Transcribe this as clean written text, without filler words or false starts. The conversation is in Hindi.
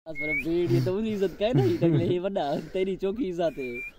पर भेड़ ये तो उनी इज्जत कहे नहीं तकले ये वड्डा तेरी चौकी इज्जत है